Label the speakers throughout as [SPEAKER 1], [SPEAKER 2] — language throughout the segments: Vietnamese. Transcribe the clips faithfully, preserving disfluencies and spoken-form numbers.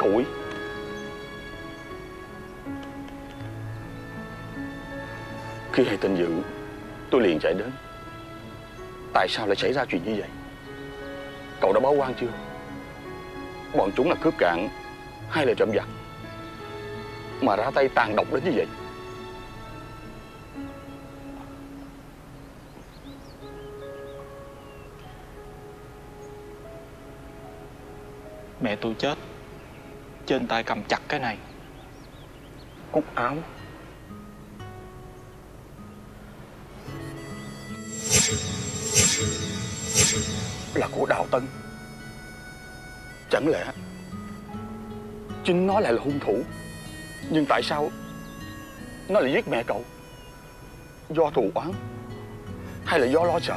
[SPEAKER 1] Cậu Úy, khi hay tin dữ tôi liền chạy đến. Tại sao lại xảy ra chuyện như vậy? Cậu đã báo quan chưa? Bọn chúng là cướp cạn hay là trộm vặt mà ra tay tàn độc đến như vậy?
[SPEAKER 2] Mẹ tôi chết, trên tay cầm chặt cái này.
[SPEAKER 1] Cúc áo. Là của Đào Tân. Chẳng lẽ chính nó lại là hung thủ? Nhưng tại sao nó lại giết mẹ cậu? Do thù oán hay là do lo sợ?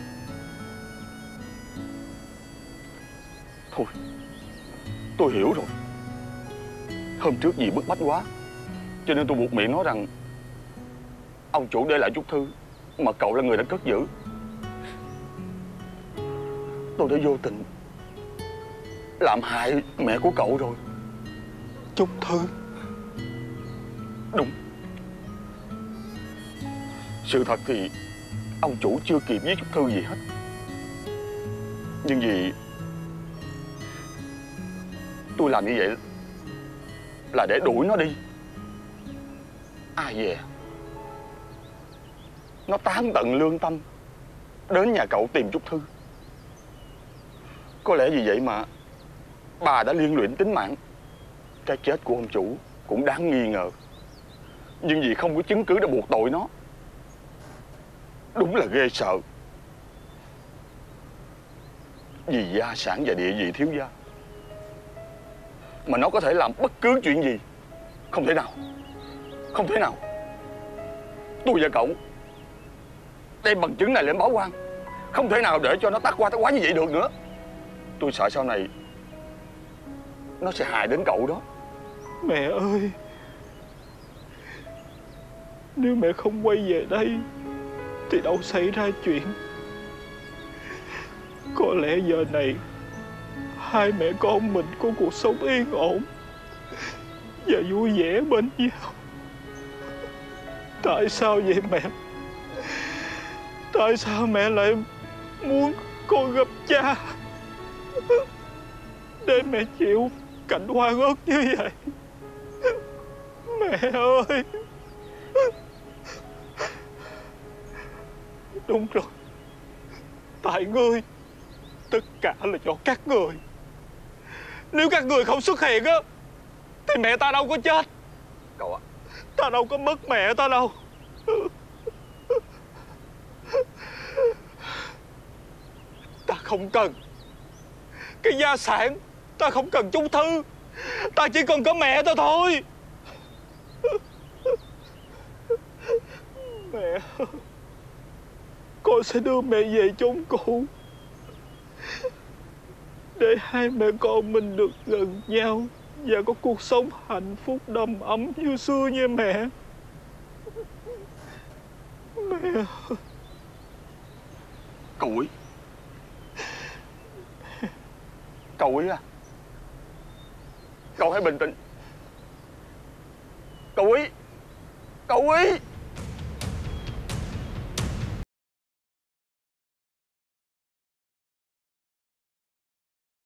[SPEAKER 1] Thôi, tôi hiểu rồi. Hôm trước vì bức bách quá cho nên tôi buộc miệng nói rằng ông chủ để lại chút thư mà cậu là người đã cất giữ. Tôi đã vô tình làm hại mẹ của cậu rồi.
[SPEAKER 2] Chúc thư?
[SPEAKER 1] Đúng. Sự thật thì ông chủ chưa kịp viết chút thư gì hết. Nhưng vì tôi làm như vậy là để đuổi nó đi. Ai dè nó tán tận lương tâm đến nhà cậu tìm chút thư. Có lẽ vì vậy mà bà đã liên lụy tính mạng. Cái chết của ông chủ cũng đáng nghi ngờ. Nhưng vì không có chứng cứ để buộc tội nó. Đúng là ghê sợ. Vì gia sản và địa vị thiếu gia mà nó có thể làm bất cứ chuyện gì. Không thể nào. Không thể nào. Tôi và cậu đem bằng chứng này lên báo quan. Không thể nào để cho nó tát qua tát quá như vậy được nữa. Tôi sợ sau này nó sẽ hại đến cậu đó.
[SPEAKER 2] Mẹ ơi, nếu mẹ không quay về đây thì đâu xảy ra chuyện. Có lẽ giờ này hai mẹ con mình có cuộc sống yên ổn và vui vẻ bên nhau. Tại sao vậy mẹ? Tại sao mẹ lại muốn con gặp cha để mẹ chịu cảnh oan ức như vậy? Mẹ ơi! Đúng rồi, tại ngươi. Tất cả là do các người. Nếu các người không xuất hiện á thì mẹ ta đâu có chết.
[SPEAKER 1] Cậu ạ,
[SPEAKER 2] ta đâu có mất mẹ ta đâu. Ta không cần cái gia sản, ta không cần chung thư, ta chỉ cần có mẹ ta thôi. Mẹ, con sẽ đưa mẹ về chốn cũ để hai mẹ con mình được gần nhau và có cuộc sống hạnh phúc đầm ấm như xưa nha mẹ. Mẹ.
[SPEAKER 1] Cậu Úy. Cậu Úy à, cậu hãy bình tĩnh. Cậu Úy. Cậu Úy.